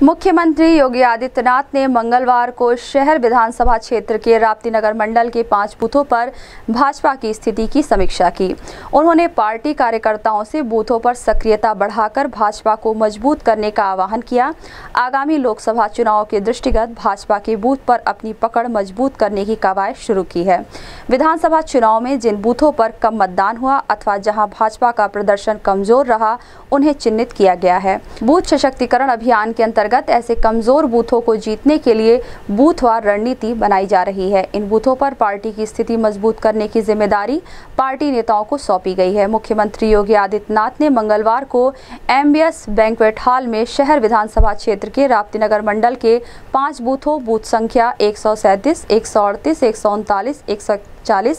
मुख्यमंत्री योगी आदित्यनाथ ने मंगलवार को शहर विधानसभा क्षेत्र के राप्तीनगर मंडल के 5 बूथों पर भाजपा की स्थिति की समीक्षा की। उन्होंने पार्टी कार्यकर्ताओं से बूथों पर सक्रियता बढ़ाकर भाजपा को मजबूत करने का आह्वान किया। आगामी लोकसभा चुनाव के दृष्टिगत भाजपा के बूथ पर अपनी पकड़ मजबूत करने की कवायद शुरू की है। विधानसभा चुनाव में जिन बूथों पर कम मतदान हुआ अथवा जहां भाजपा का प्रदर्शन कमजोर रहा, उन्हें चिन्हित किया गया है। बूथ सशक्तिकरण अभियान के अंतर्गत ऐसे कमजोर बूथों को जीतने के लिए बूथवार रणनीति बनाई जा रही है। इन बूथों पर पार्टी की स्थिति मजबूत करने की जिम्मेदारी पार्टी नेताओं को सौंपी गई है। मुख्यमंत्री योगी आदित्यनाथ ने मंगलवार को एमबीएस बैंक्वेट हॉल में शहर विधानसभा क्षेत्र के राप्तीनगर मंडल के 5 बूथों बूथ संख्या 137, 138, 139, 140,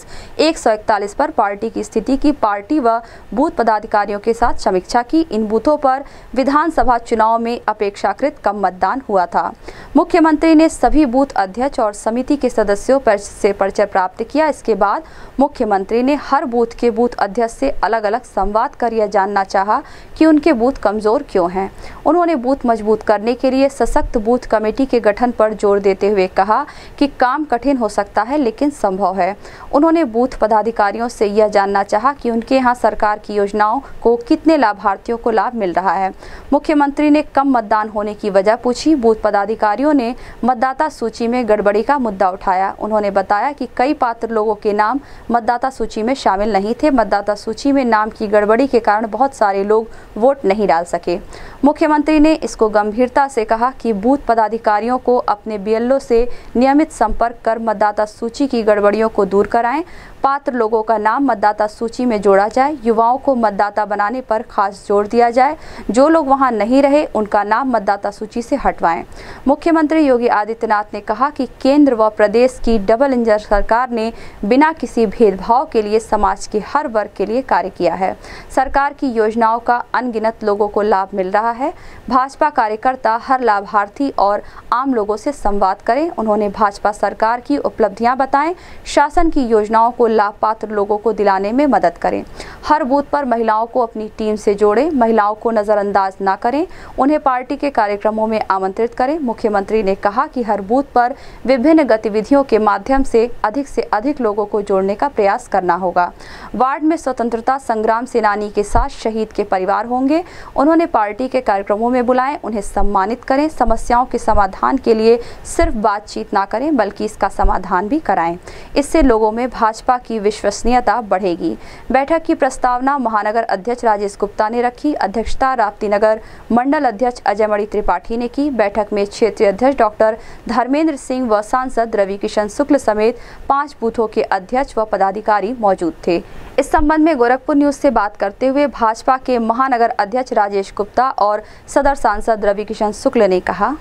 141 पर पार्टी की स्थिति की पार्टी व बूथ पदाधिकारियों के साथ समीक्षा की। इन बूथों पर विधानसभा चुनाव में अपेक्षाकृत कम मतदान हुआ था। मुख्यमंत्री ने सभी बूथ अध्यक्ष और समिति के सदस्यों से परिचय प्राप्त किया। इसके बाद मुख्यमंत्री ने हर बूथ के बूथ अध्यक्ष से अलग अलग संवाद कर यह जानना चाहा कि उनके बूथ कमजोर क्यों हैं। उन्होंने बूथ मजबूत करने के लिए सशक्त बूथ कमेटी के गठन पर जोर देते हुए कहा कि काम कठिन हो सकता है लेकिन संभव है। उन्होंने बूथ पदाधिकारियों से यह जानना चाहा कि उनके यहाँ सरकार की योजनाओं को कितने लाभार्थियों को लाभ मिल रहा है। मुख्यमंत्री ने कम मतदान होने की वजह पूछी। बूथ पदाधिकारियों ने मतदाता सूची में गड़बड़ी का मुद्दा उठाया। उन्होंने बताया कि कई पात्र लोगों के नाम मतदाता सूची में शामिल नहीं थे। मतदाता सूची में नाम की गड़बड़ी के कारण बहुत सारे लोग वोट नहीं डाल सके। मुख्यमंत्री ने इसको गंभीरता से कहा कि बूथ पदाधिकारियों को अपने बीएलओ से नियमित संपर्क कर मतदाता सूची की गड़बड़ियों को दूर कराएं। पात्र लोगों का नाम मतदाता सूची में जोड़ा जाए। युवाओं को मतदाता बनाने पर खास जोर दिया जाए। जो लोग वहां नहीं रहे उनका नाम मतदाता सूची से हटवाएं। मुख्यमंत्री योगी आदित्यनाथ ने कहा कि केंद्र व प्रदेश की डबल इंजन सरकार ने बिना किसी भेदभाव के लिए समाज के हर वर्ग के लिए कार्य किया है। सरकार की योजनाओं का अनगिनत लोगों को लाभ मिल रहा है। भाजपा कार्यकर्ता हर लाभार्थी और आम लोगों से संवाद करें। उन्होंने भाजपा सरकार की उपलब्धियां बताएं। शासन की योजनाओं को लाभ पात्र लोगों को दिलाने में मदद करें। हर बूथ पर महिलाओं को अपनी टीम से जोड़ें। महिलाओं को नजरअंदाज न करें। उन्हें पार्टी के कार्यक्रमों में आमंत्रित करें। मुख्यमंत्री ने कहा कि हर बूथ पर विभिन्न गतिविधियों के माध्यम से अधिक लोगों को जोड़ने का प्रयास करना होगा। वार्ड में स्वतंत्रता संग्राम सेनानी के साथ शहीद के परिवार होंगे। उन्होंने पार्टी के कार्यक्रमों में बुलाएं, उन्हें सम्मानित करें। समस्याओं के समाधान के लिए सिर्फ बातचीत ना करें बल्कि इसका समाधान भी कराएं। इससे लोगों में भाजपा की विश्वसनीयता बढ़ेगी। बैठक की प्रस्तावना महानगर अध्यक्ष राजेश गुप्ता ने रखी। अध्यक्षता राप्तीनगर मंडल अध्यक्ष अजयमणि त्रिपाठी ने की। बैठक में क्षेत्रीय अध्यक्ष डॉक्टर धर्मेंद्र सिंह व सांसद रवि किशन शुक्ल समेत 5 बूथों के अध्यक्ष व पदाधिकारी मौजूद थे। इस संबंध में गोरखपुर न्यूज से बात करते हुए भाजपा के महानगर अध्यक्ष राजेश गुप्ता और सदर सांसद रवि किशन शुक्ल ने कहा,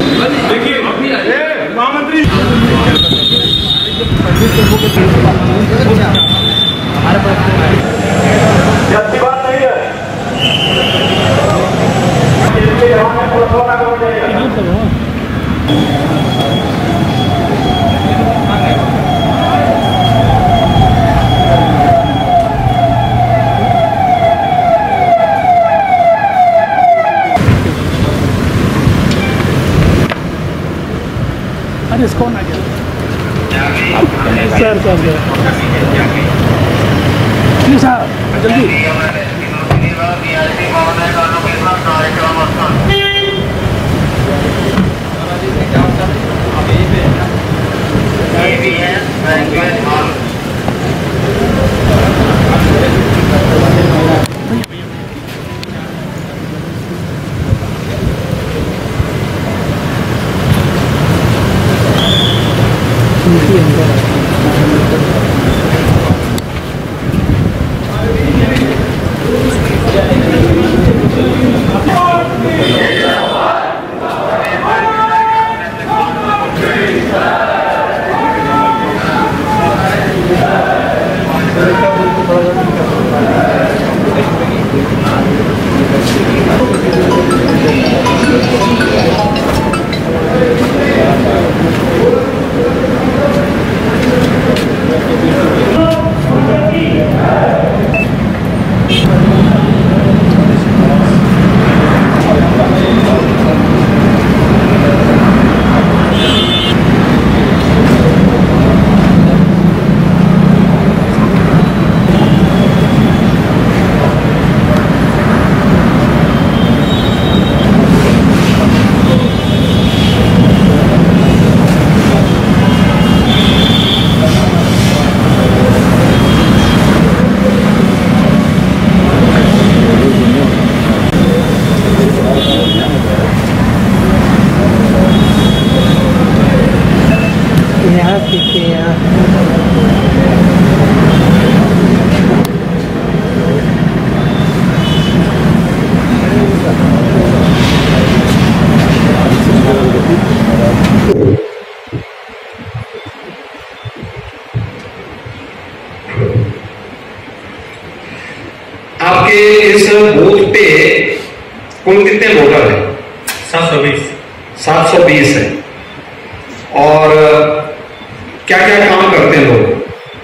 इसको ना सर जल्दी देखते हैं यहाँ। आपके इस बूथ पे कुल कितने वोटर हैं? 720 है। और क्या क्या काम करते हैं लोग?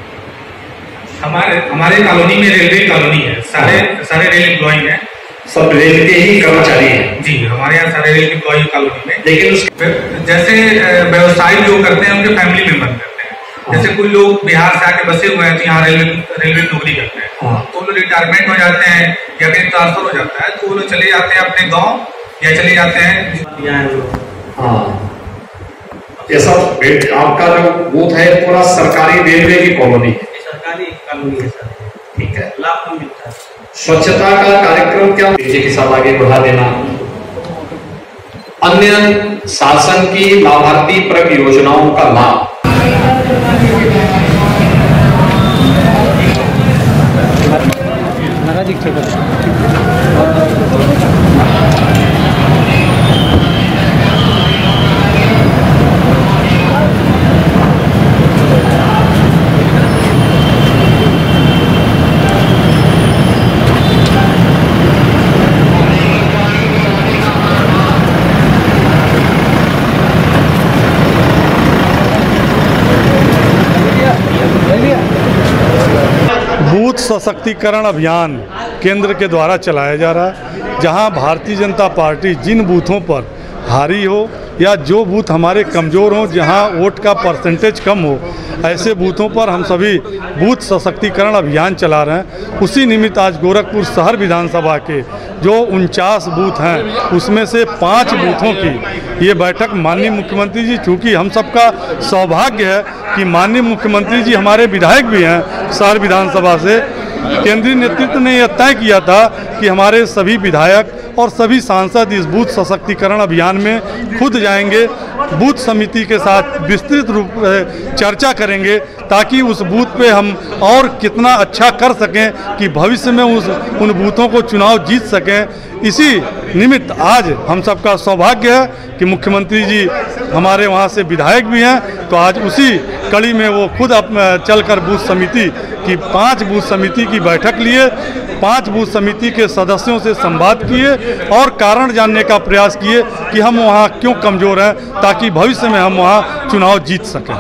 हमारे कॉलोनी में रेलवे कॉलोनी है, सारे रेल एम्प्लॉई हैं, सब रेल के ही कर्मचारी हैं। जी, हमारे यहाँ सारे रेल एम्प्लॉई कॉलोनी में। लेकिन जैसे व्यवसाय जो करते हैं उनके फैमिली मेंबर करते हैं। जैसे कुछ लोग बिहार से आके बसे हुए हैं तो यहाँ रेलवे नौकरी करते हैं, तो लोग रिटायरमेंट हो जाते हैं या कहीं ट्रांसफर हो जाता है तो वो लोग चले जाते हैं अपने गाँव या चले जाते हैं। हाँ, ये सब आपका जो बूथ है पूरा सरकारी रेलवे की कॉलोनी है? सरकारी कॉलोनी है सर। ठीक है। लाभ मिलता है। स्वच्छता का कार्यक्रम क्या तेजी के साथ आगे बढ़ा देना, अन्य शासन की लाभार्थी परक योजनाओं का लाभ, बूथ सशक्तिकरण अभियान केंद्र के द्वारा चलाया जा रहा है, जहां भारतीय जनता पार्टी जिन बूथों पर हारी हो या जो बूथ हमारे कमज़ोर हों, जहां वोट का परसेंटेज कम हो, ऐसे बूथों पर हम सभी बूथ सशक्तिकरण अभियान चला रहे हैं। उसी निमित्त आज गोरखपुर शहर विधानसभा के जो 49 बूथ हैं उसमें से 5 बूथों की ये बैठक माननीय मुख्यमंत्री जी, चूँकि हम सबका सौभाग्य है कि माननीय मुख्यमंत्री जी हमारे विधायक भी हैं शहर विधानसभा से, केंद्रीय नेतृत्व ने यह तय किया था कि हमारे सभी विधायक और सभी सांसद इस बूथ सशक्तिकरण अभियान में खुद जाएंगे, बूथ समिति के साथ विस्तृत रूप चर्चा करेंगे ताकि उस बूथ पे हम और कितना अच्छा कर सकें कि भविष्य में उन बूथों को चुनाव जीत सकें। इसी निमित्त आज हम सबका सौभाग्य है कि मुख्यमंत्री जी हमारे वहाँ से विधायक भी हैं, तो आज उसी कड़ी में वो खुद चलकर बूथ समिति की 5 बूथ समिति की बैठक लिए, 5 बूथ समिति के सदस्यों से संवाद किए और कारण जानने का प्रयास किए कि हम वहाँ क्यों कमज़ोर हैं ताकि भविष्य में हम वहाँ चुनाव जीत सकें।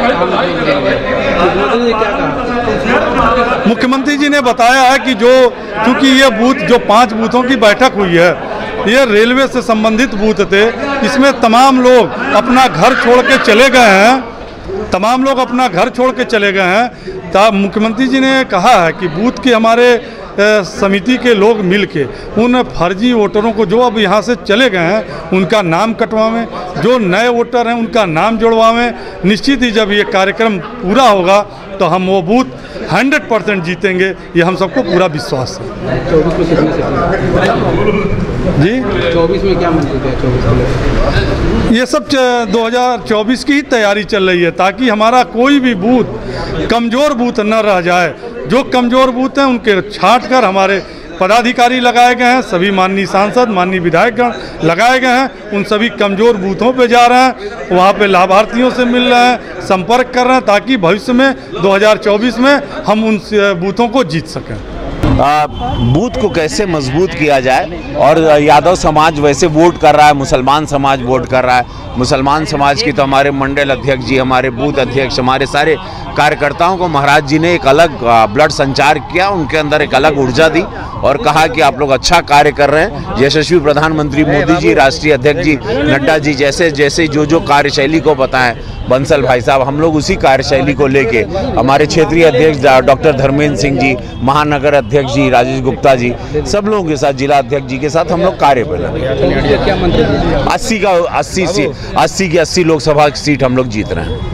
मुख्यमंत्री जी ने बताया है कि चूँकि ये बूथ जो 5 बूथों की बैठक हुई है ये रेलवे से संबंधित बूथ थे, इसमें तमाम लोग अपना घर छोड़ के चले गए हैं, तब मुख्यमंत्री जी ने कहा है कि बूथ के हमारे समिति के लोग मिलके उन फर्जी वोटरों को जो अब यहाँ से चले गए हैं उनका नाम कटवावें, जो नए वोटर हैं उनका नाम जुड़वावें। निश्चित ही जब ये कार्यक्रम पूरा होगा तो हम वो बूथ 100% जीतेंगे, ये हम सबको पूरा विश्वास है। 24 में क्या मंजूर है? 24 ये सब 2024 की ही तैयारी चल रही है ताकि हमारा कोई भी बूथ कमज़ोर बूथ न रह जाए। जो कमज़ोर बूथ हैं उनके छांट कर हमारे पदाधिकारी लगाए गए हैं, सभी माननीय सांसद माननीय विधायकगण लगाए गए हैं, उन सभी कमज़ोर बूथों पे जा रहे हैं, वहाँ पे लाभार्थियों से मिल रहे हैं, संपर्क कर रहे हैं ताकि भविष्य में 2024 में हम उन बूथों को जीत सकें। बूथ को कैसे मजबूत किया जाए, और यादव समाज वैसे वोट कर रहा है, मुसलमान समाज वोट कर रहा है। मुसलमान समाज की तो हमारे मंडल अध्यक्ष जी, हमारे बूथ अध्यक्ष, हमारे सारे कार्यकर्ताओं को महाराज जी ने एक अलग ब्लड संचार किया, उनके अंदर एक अलग ऊर्जा दी और कहा कि आप लोग अच्छा कार्य कर रहे हैं। यशस्वी प्रधानमंत्री मोदी जी, राष्ट्रीय अध्यक्ष जी नड्डा जी जैसे जो कार्यशैली को बताएं बंसल भाई साहब, हम लोग उसी कार्यशैली को लेके हमारे क्षेत्रीय अध्यक्ष डॉक्टर धर्मेंद्र सिंह जी, महानगर अध्यक्ष जी राजेश गुप्ता जी, सब लोगों के साथ, जिला अध्यक्ष जी के साथ हम लोग कार्य कर रहे हैं। 80 की 80 लोकसभा सीट हम लोग जीत रहे हैं।